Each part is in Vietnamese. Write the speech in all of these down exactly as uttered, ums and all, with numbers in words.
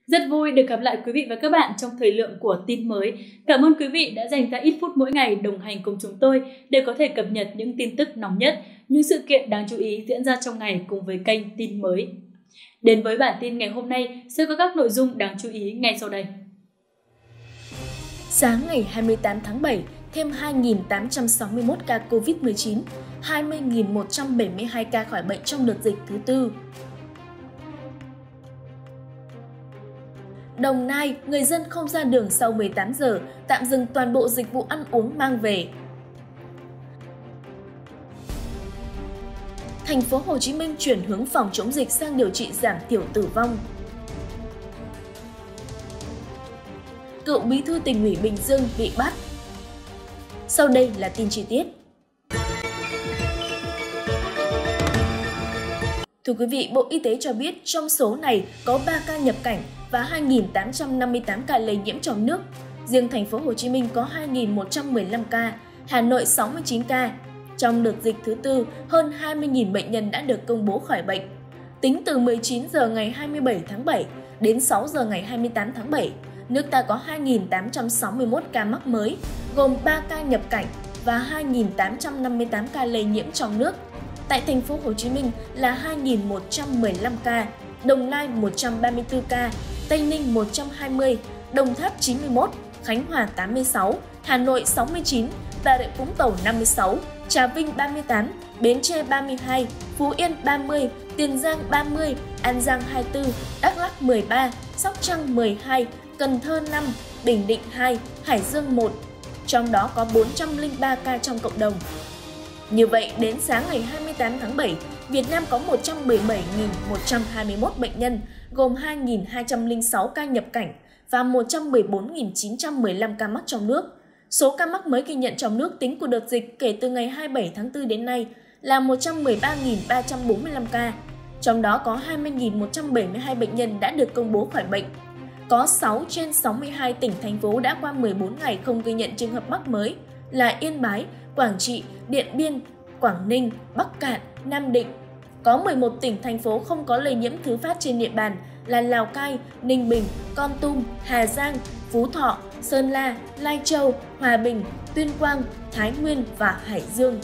Rất vui được gặp lại quý vị và các bạn trong thời lượng của tin mới. Cảm ơn quý vị đã dành ra ít phút mỗi ngày đồng hành cùng chúng tôi để có thể cập nhật những tin tức nóng nhất, những sự kiện đáng chú ý diễn ra trong ngày cùng với kênh tin mới. Đến với bản tin ngày hôm nay sẽ có các nội dung đáng chú ý ngay sau đây. Sáng ngày hai mươi tám tháng bảy, thêm hai nghìn tám trăm sáu mươi mốt ca Covid mười chín, hai mươi nghìn một trăm bảy mươi hai ca khỏi bệnh trong đợt dịch thứ tư. Đồng Nai, người dân không ra đường sau mười tám giờ, tạm dừng toàn bộ dịch vụ ăn uống mang về. Thành phố Hồ Chí Minh chuyển hướng phòng chống dịch sang điều trị giảm thiểu tử vong. Cựu bí thư Tỉnh ủy Bình Dương bị bắt. Sau đây là tin chi tiết. Thưa quý vị, Bộ Y tế cho biết trong số này có ba ca nhập cảnh và hai nghìn tám trăm năm mươi tám ca lây nhiễm trong nước. Riêng Thành phố Hồ Chí Minh có hai nghìn một trăm mười lăm ca, Hà Nội sáu mươi chín ca. Trong đợt dịch thứ tư, hơn hai mươi nghìn bệnh nhân đã được công bố khỏi bệnh. Tính từ mười chín giờ ngày hai mươi bảy tháng bảy đến sáu giờ ngày hai mươi tám tháng bảy, nước ta có hai nghìn tám trăm sáu mươi mốt ca mắc mới, gồm ba ca nhập cảnh và hai nghìn tám trăm năm mươi tám ca lây nhiễm trong nước. Tại Thành phố Hồ Chí Minh là hai nghìn một trăm mười lăm ca, Đồng Nai một trăm ba mươi tư ca, Tây Ninh một trăm hai mươi, Đồng Tháp chín mươi mốt, Khánh Hòa tám mươi sáu, Hà Nội sáu mươi chín, Bà Rịa Vũng Tàu năm mươi sáu, Trà Vinh ba mươi tám, Bến Tre ba mươi hai, Phú Yên ba mươi, Tiền Giang ba mươi, An Giang hai mươi tư, Đắk Lắk mười ba, Sóc Trăng mười hai, Cần Thơ năm, Bình Định hai, Hải Dương một. Trong đó có bốn trăm lẻ ba ca trong cộng đồng. Như vậy, đến sáng ngày hai mươi tám tháng bảy, Việt Nam có một trăm mười bảy nghìn một trăm hai mươi mốt bệnh nhân, gồm hai nghìn hai trăm lẻ sáu ca nhập cảnh và một trăm mười bốn nghìn chín trăm mười lăm ca mắc trong nước. Số ca mắc mới ghi nhận trong nước tính của đợt dịch kể từ ngày hai mươi bảy tháng tư đến nay là một trăm mười ba nghìn ba trăm bốn mươi lăm ca, trong đó có hai mươi nghìn một trăm bảy mươi hai bệnh nhân đã được công bố khỏi bệnh. Có sáu trên sáu mươi hai tỉnh, thành phố đã qua mười bốn ngày không ghi nhận trường hợp mắc mới là Yên Bái, Quảng Trị, Điện Biên, Quảng Ninh, Bắc Kạn, Nam Định. Có mười một tỉnh, thành phố không có lây nhiễm thứ phát trên địa bàn là Lào Cai, Ninh Bình, Kon Tum, Hà Giang, Phú Thọ, Sơn La, Lai Châu, Hòa Bình, Tuyên Quang, Thái Nguyên và Hải Dương.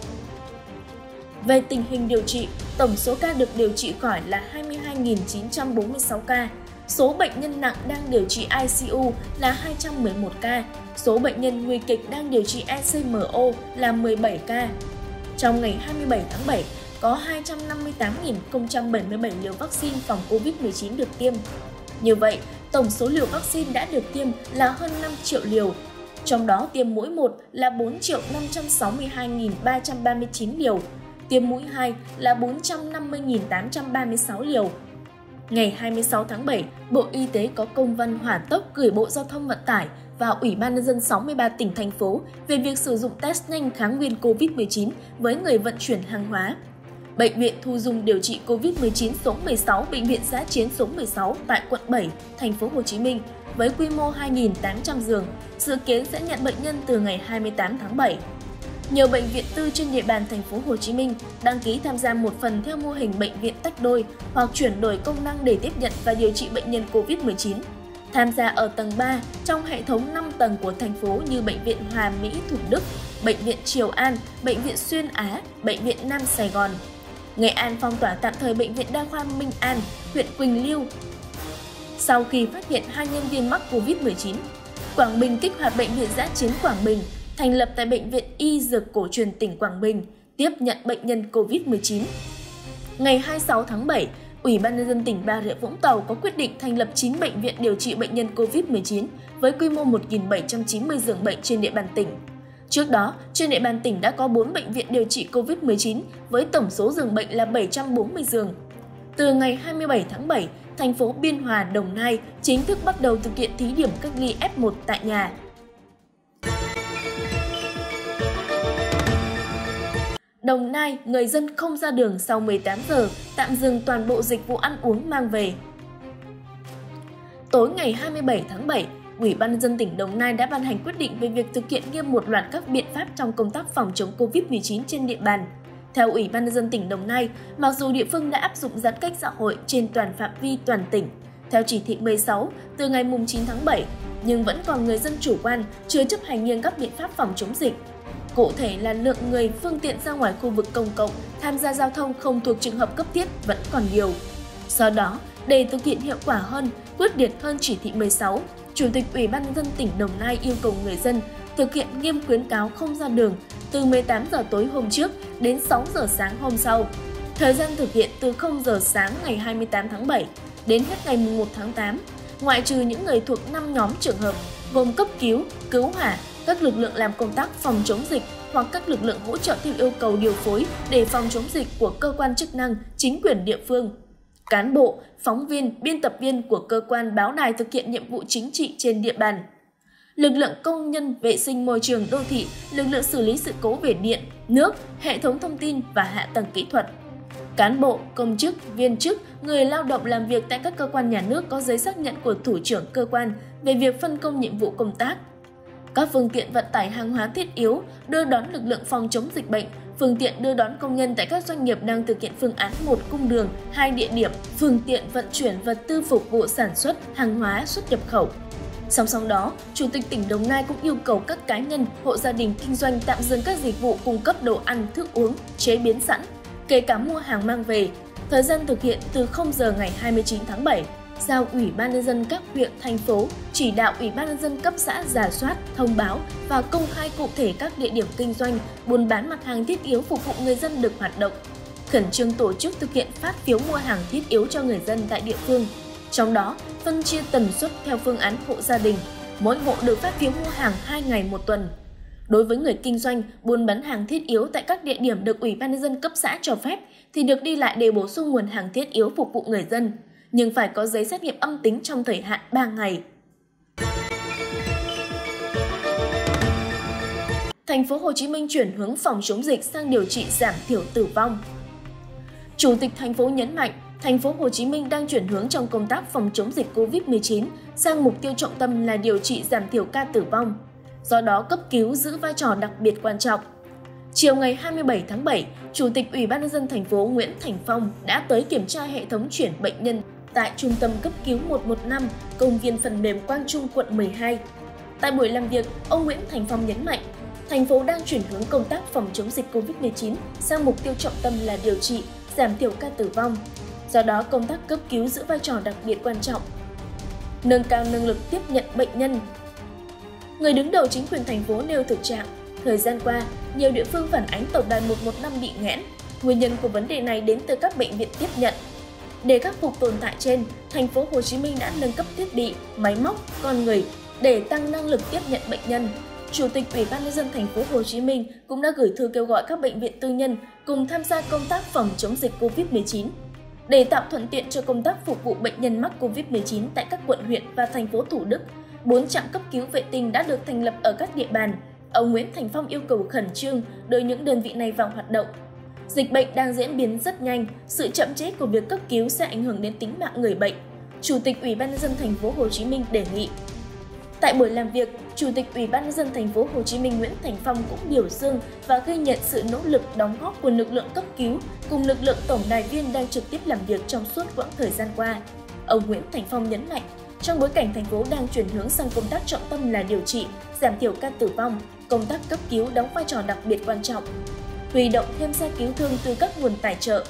Về tình hình điều trị, tổng số ca được điều trị khỏi là hai mươi hai nghìn chín trăm bốn mươi sáu ca. Số bệnh nhân nặng đang điều trị i xê u là hai trăm mười một ca, số bệnh nhân nguy kịch đang điều trị e xê em o là mười bảy ca. Trong ngày hai mươi bảy tháng bảy, có hai trăm năm mươi tám nghìn không trăm bảy mươi bảy liều vaccine phòng Covid mười chín được tiêm. Như vậy, tổng số liều vaccine đã được tiêm là hơn năm triệu liều. Trong đó tiêm mũi một là bốn triệu năm trăm sáu mươi hai nghìn ba trăm ba mươi chín liều, tiêm mũi hai là bốn trăm năm mươi nghìn tám trăm ba mươi sáu liều. Ngày hai mươi sáu tháng bảy, Bộ Y tế có công văn hỏa tốc gửi Bộ Giao thông Vận tải và Ủy ban nhân dân sáu mươi ba tỉnh, thành phố về việc sử dụng test nhanh kháng nguyên Covid mười chín với người vận chuyển hàng hóa. Bệnh viện thu dung điều trị Covid mười chín số mười sáu, Bệnh viện Dã chiến số mười sáu tại quận bảy, Thành phố Hồ Chí Minh với quy mô hai nghìn tám trăm giường, dự kiến sẽ nhận bệnh nhân từ ngày hai mươi tám tháng bảy. Nhiều bệnh viện tư trên địa bàn Thành phố Hồ Chí Minh đăng ký tham gia một phần theo mô hình bệnh viện tách đôi hoặc chuyển đổi công năng để tiếp nhận và điều trị bệnh nhân Covid mười chín. Tham gia ở tầng ba trong hệ thống năm tầng của thành phố như Bệnh viện Hòa Mỹ Thủ Đức, Bệnh viện Triều An, Bệnh viện Xuyên Á, Bệnh viện Nam Sài Gòn. Nghệ An phong tỏa tạm thời Bệnh viện Đa khoa Minh An, huyện Quỳnh Lưu sau khi phát hiện hai nhân viên mắc Covid mười chín. Quảng Bình kích hoạt Bệnh viện Dã chiến Quảng Bình, thành lập tại Bệnh viện Y Dược Cổ truyền tỉnh Quảng Bình, tiếp nhận bệnh nhân Covid mười chín. Ngày hai mươi sáu tháng bảy, Ủy ban nhân dân tỉnh Bà Rịa Vũng Tàu có quyết định thành lập chín bệnh viện điều trị bệnh nhân Covid mười chín với quy mô một nghìn bảy trăm chín mươi giường bệnh trên địa bàn tỉnh. Trước đó, trên địa bàn tỉnh đã có bốn bệnh viện điều trị Covid mười chín với tổng số giường bệnh là bảy trăm bốn mươi giường. Từ ngày hai mươi bảy tháng bảy, thành phố Biên Hòa, Đồng Nai chính thức bắt đầu thực hiện thí điểm cách ly ép một tại nhà. Đồng Nai, người dân không ra đường sau mười tám giờ, tạm dừng toàn bộ dịch vụ ăn uống mang về. Tối ngày hai mươi bảy tháng bảy, Ủy ban nhân dân tỉnh Đồng Nai đã ban hành quyết định về việc thực hiện nghiêm một loạt các biện pháp trong công tác phòng chống Covid mười chín trên địa bàn. Theo Ủy ban nhân dân tỉnh Đồng Nai, mặc dù địa phương đã áp dụng giãn cách xã hội trên toàn phạm vi toàn tỉnh, theo chỉ thị mười sáu từ ngày chín tháng bảy, nhưng vẫn còn người dân chủ quan, chưa chấp hành nghiêm các biện pháp phòng chống dịch. Cụ thể là lượng người phương tiện ra ngoài khu vực công cộng tham gia giao thông không thuộc trường hợp cấp thiết vẫn còn nhiều. Do đó, để thực hiện hiệu quả hơn, quyết liệt hơn chỉ thị mười sáu, Chủ tịch Ủy ban nhân dân tỉnh Đồng Nai yêu cầu người dân thực hiện nghiêm khuyến cáo không ra đường từ mười tám giờ tối hôm trước đến sáu giờ sáng hôm sau. Thời gian thực hiện từ không giờ sáng ngày hai mươi tám tháng bảy đến hết ngày mùng một tháng tám, ngoại trừ những người thuộc năm nhóm trường hợp gồm cấp cứu, cứu hỏa, các lực lượng làm công tác phòng chống dịch hoặc các lực lượng hỗ trợ theo yêu cầu điều phối để phòng chống dịch của cơ quan chức năng, chính quyền địa phương. Cán bộ, phóng viên, biên tập viên của cơ quan báo đài thực hiện nhiệm vụ chính trị trên địa bàn. Lực lượng công nhân vệ sinh môi trường đô thị, lực lượng xử lý sự cố về điện, nước, hệ thống thông tin và hạ tầng kỹ thuật. Cán bộ, công chức, viên chức, người lao động làm việc tại các cơ quan nhà nước có giấy xác nhận của thủ trưởng cơ quan về việc phân công nhiệm vụ công tác. Các phương tiện vận tải hàng hóa thiết yếu, đưa đón lực lượng phòng chống dịch bệnh, phương tiện đưa đón công nhân tại các doanh nghiệp đang thực hiện phương án một cung đường, hai địa điểm, phương tiện vận chuyển vật tư phục vụ sản xuất, hàng hóa xuất nhập khẩu. Song song đó, Chủ tịch tỉnh Đồng Nai cũng yêu cầu các cá nhân, hộ gia đình kinh doanh tạm dừng các dịch vụ cung cấp đồ ăn, thức uống, chế biến sẵn, kể cả mua hàng mang về. Thời gian thực hiện từ không giờ ngày hai mươi chín tháng bảy. Giao Ủy ban nhân dân các huyện, thành phố chỉ đạo Ủy ban nhân dân cấp xã rà soát, thông báo và công khai cụ thể các địa điểm kinh doanh, buôn bán mặt hàng thiết yếu phục vụ người dân được hoạt động. Khẩn trương tổ chức thực hiện phát phiếu mua hàng thiết yếu cho người dân tại địa phương. Trong đó, phân chia tần suất theo phương án hộ gia đình. Mỗi hộ được phát phiếu mua hàng hai ngày một tuần. Đối với người kinh doanh, buôn bán hàng thiết yếu tại các địa điểm được Ủy ban nhân dân cấp xã cho phép thì được đi lại để bổ sung nguồn hàng thiết yếu phục vụ người dân, nhưng phải có giấy xét nghiệm âm tính trong thời hạn ba ngày. Thành phố Hồ Chí Minh chuyển hướng phòng chống dịch sang điều trị giảm thiểu tử vong. Chủ tịch thành phố nhấn mạnh, Thành phố Hồ Chí Minh đang chuyển hướng trong công tác phòng chống dịch Covid mười chín sang mục tiêu trọng tâm là điều trị giảm thiểu ca tử vong. Do đó, cấp cứu giữ vai trò đặc biệt quan trọng. Chiều ngày hai mươi bảy tháng bảy, Chủ tịch Ủy ban nhân dân thành phố Nguyễn Thành Phong đã tới kiểm tra hệ thống chuyển bệnh nhân tại Trung tâm cấp cứu một một năm, công viên phần mềm Quang Trung, quận mười hai. Tại buổi làm việc, ông Nguyễn Thành Phong nhấn mạnh, thành phố đang chuyển hướng công tác phòng chống dịch Covid mười chín sang mục tiêu trọng tâm là điều trị, giảm thiểu ca tử vong. Do đó, công tác cấp cứu giữ vai trò đặc biệt quan trọng. Nâng cao năng lực tiếp nhận bệnh nhân. Người đứng đầu chính quyền thành phố nêu thực trạng, thời gian qua, nhiều địa phương phản ánh tổng đài một một năm bị nghẽn. Nguyên nhân của vấn đề này đến từ các bệnh viện tiếp nhận. Để khắc phục tồn tại trên, Thành phố Hồ Chí Minh đã nâng cấp thiết bị, máy móc, con người để tăng năng lực tiếp nhận bệnh nhân. Chủ tịch Ủy ban nhân dân Thành phố Hồ Chí Minh cũng đã gửi thư kêu gọi các bệnh viện tư nhân cùng tham gia công tác phòng chống dịch Covid mười chín. Để tạo thuận tiện cho công tác phục vụ bệnh nhân mắc Covid mười chín tại các quận huyện và thành phố Thủ Đức, bốn trạm cấp cứu vệ tinh đã được thành lập ở các địa bàn. Ông Nguyễn Thành Phong yêu cầu khẩn trương đưa những đơn vị này vào hoạt động. Dịch bệnh đang diễn biến rất nhanh, sự chậm trễ của việc cấp cứu sẽ ảnh hưởng đến tính mạng người bệnh. Chủ tịch Ủy ban nhân dân Thành phố Hồ Chí Minh đề nghị. Tại buổi làm việc, Chủ tịch Ủy ban nhân dân Thành phố Hồ Chí Minh Nguyễn Thành Phong cũng biểu dương và ghi nhận sự nỗ lực đóng góp của lực lượng cấp cứu cùng lực lượng tổng đài viên đang trực tiếp làm việc trong suốt quãng thời gian qua. Ông Nguyễn Thành Phong nhấn mạnh, trong bối cảnh thành phố đang chuyển hướng sang công tác trọng tâm là điều trị, giảm thiểu ca tử vong, công tác cấp cứu đóng vai trò đặc biệt quan trọng. Huy động thêm xe cứu thương từ các nguồn tài trợ.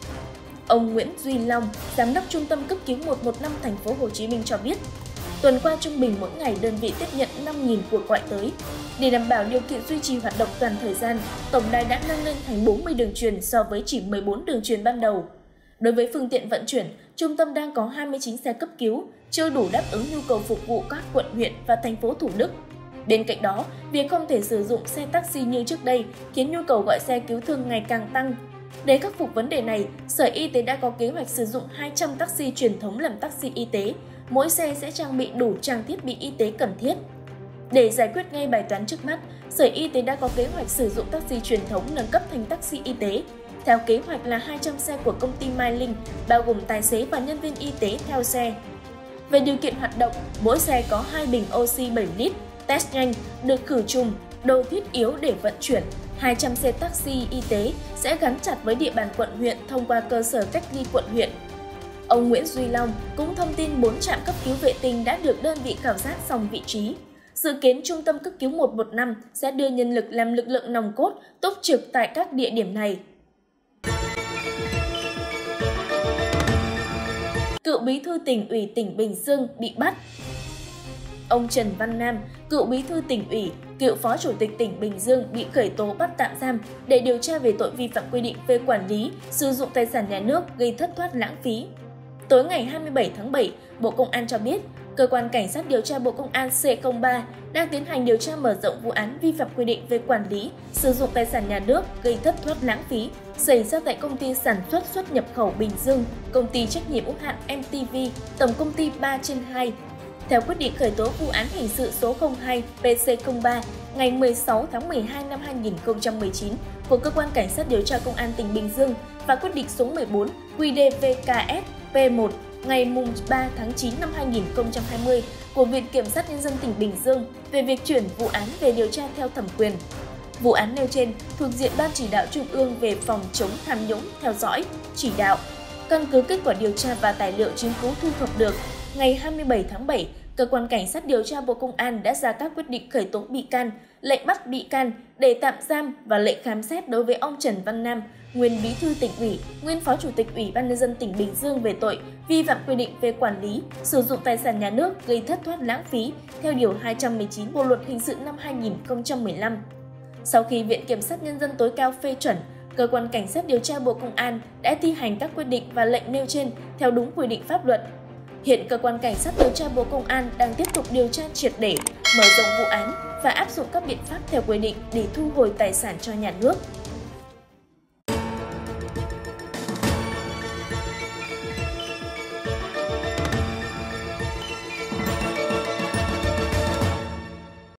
Ông Nguyễn Duy Long, Giám đốc Trung tâm cấp cứu một một năm Thành phố Hồ Chí Minh cho biết, tuần qua trung bình mỗi ngày đơn vị tiếp nhận năm nghìn cuộc gọi tới. Để đảm bảo điều kiện duy trì hoạt động toàn thời gian, tổng đài đã nâng lên thành bốn mươi đường truyền so với chỉ mười bốn đường truyền ban đầu. Đối với phương tiện vận chuyển, trung tâm đang có hai mươi chín xe cấp cứu, chưa đủ đáp ứng nhu cầu phục vụ các quận huyện và thành phố Thủ Đức. Bên cạnh đó, việc không thể sử dụng xe taxi như trước đây khiến nhu cầu gọi xe cứu thương ngày càng tăng. Để khắc phục vấn đề này, Sở Y tế đã có kế hoạch sử dụng hai trăm taxi truyền thống làm taxi y tế. Mỗi xe sẽ trang bị đủ trang thiết bị y tế cần thiết. Để giải quyết ngay bài toán trước mắt, Sở Y tế đã có kế hoạch sử dụng taxi truyền thống nâng cấp thành taxi y tế. Theo kế hoạch là hai trăm xe của công ty Mai Linh, bao gồm tài xế và nhân viên y tế theo xe. Về điều kiện hoạt động, mỗi xe có hai bình oxy bảy lít, test nhanh, được khử trùng, đồ thiết yếu để vận chuyển. hai trăm xe taxi y tế sẽ gắn chặt với địa bàn quận huyện thông qua cơ sở cách ly quận huyện. Ông Nguyễn Duy Long cũng thông tin bốn trạm cấp cứu vệ tinh đã được đơn vị khảo sát xong vị trí. Dự kiến Trung tâm cấp cứu một một năm sẽ đưa nhân lực làm lực lượng nòng cốt túc trực tại các địa điểm này. Cựu bí thư tỉnh ủy tỉnh Bình Dương bị bắt. Ông Trần Văn Nam, cựu bí thư tỉnh ủy, cựu phó chủ tịch tỉnh Bình Dương bị khởi tố bắt tạm giam để điều tra về tội vi phạm quy định về quản lý, sử dụng tài sản nhà nước gây thất thoát lãng phí. Tối ngày hai mươi bảy tháng bảy, Bộ Công an cho biết, Cơ quan Cảnh sát điều tra Bộ Công an C không ba đang tiến hành điều tra mở rộng vụ án vi phạm quy định về quản lý, sử dụng tài sản nhà nước gây thất thoát lãng phí xảy ra tại công ty sản xuất xuất nhập khẩu Bình Dương, công ty trách nhiệm hữu hạn em tê vê, tổng công ty ba trên hai. Theo quyết định khởi tố vụ án hình sự số không hai P C không ba ngày mười sáu tháng mười hai năm hai nghìn không trăm mười chín của Cơ quan Cảnh sát điều tra Công an tỉnh Bình Dương và quyết định số mười bốn Q D V K S P một ngày ba tháng chín năm hai nghìn không trăm hai mươi của Viện Kiểm sát Nhân dân tỉnh Bình Dương về việc chuyển vụ án về điều tra theo thẩm quyền. Vụ án nêu trên thuộc diện Ban Chỉ đạo Trung ương về phòng chống tham nhũng theo dõi, chỉ đạo. Căn cứ kết quả điều tra và tài liệu chứng cứ thu thập được, ngày hai mươi bảy tháng bảy, Cơ quan Cảnh sát điều tra Bộ Công an đã ra các quyết định khởi tố bị can, lệnh bắt bị can để tạm giam và lệnh khám xét đối với ông Trần Văn Nam, nguyên bí thư tỉnh ủy, nguyên phó chủ tịch Ủy ban nhân dân tỉnh Bình Dương về tội vi phạm quy định về quản lý, sử dụng tài sản nhà nước gây thất thoát lãng phí theo điều hai trăm mười chín Bộ luật hình sự năm hai nghìn không trăm mười lăm. Sau khi Viện Kiểm sát Nhân dân tối cao phê chuẩn, Cơ quan Cảnh sát điều tra Bộ Công an đã thi hành các quyết định và lệnh nêu trên theo đúng quy định pháp luật. Hiện Cơ quan Cảnh sát điều tra Bộ Công an đang tiếp tục điều tra triệt để, mở rộng vụ án và áp dụng các biện pháp theo quy định để thu hồi tài sản cho nhà nước.